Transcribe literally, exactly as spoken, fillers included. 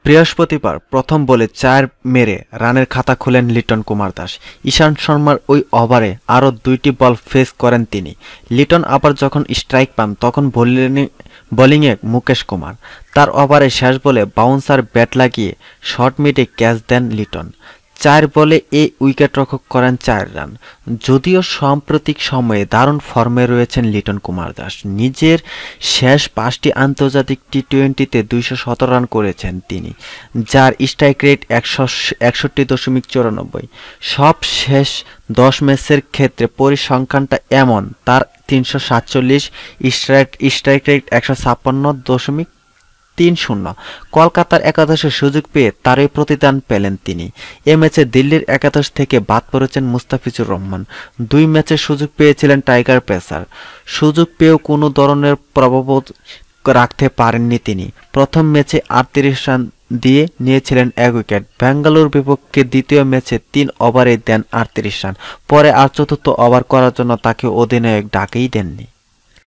বৃহস্পতিবার প্রথম বলে চার মেরে রানের খাতা খোলেন লিটন কুমার দাস। ঈশান্ত শর্মার ওই ওভারে আরও দুইটি বল ফেস করেন তিনি। লিটন আবার যখন স্ট্রাইক পান তখন বোলিংয়ে মুকেশ কুমার। তার ওভারে শেষ বলে বাউন্সার ব্যাট লাগিয়ে শর্ট মিডে ক্যাচ দেন লিটন। চার বলে এই উইকেটরক্ষক করেন চার রান। যদিও সাম্প্রতিক সময়ে দারুণ ফর্মে রয়েছেন লিটন কুমার দাস। নিজের শেষ পাঁচটি আন্তর্জাতিক টি টোয়েন্টিতে দুইশো সতেরো রান করেছেন তিনি, যার স্ট্রাইক রেট একশো একষট্টি দশমিক চুরানব্বই। সব শেষ দশ ম্যাচের ক্ষেত্রে পরিসংখ্যানটা এমন, তার তিনশো সাতচল্লিশ, স্ট্রাইক স্ট্রাইক রেট একশো ছাপ্পান্ন দশমিক তিন শূন্য। কলকাতার একাদশে সুযোগ পেয়ে তারই প্রতিদান পেলেন তিনি। এ ম্যাচে দিল্লির একাদশ থেকে বাদ পড়েছেন মুস্তাফিজুর রহমান। দুই ম্যাচে সুযোগ পেয়েছিলেন টাইগার পেসার। সুযোগ পেয়েও কোনো ধরনের প্রভাব রাখতে পারেননি তিনি। প্রথম ম্যাচে আটত্রিশ রান দিয়ে নিয়েছিলেন এক উইকেট। বেঙ্গালুরুর বিপক্ষে দ্বিতীয় ম্যাচে তিন ওভারে দেন আটত্রিশ রান। পরে আর চতুর্থ ওভার করার জন্য তাকে অধিনায়ক ডাকেই দেননি।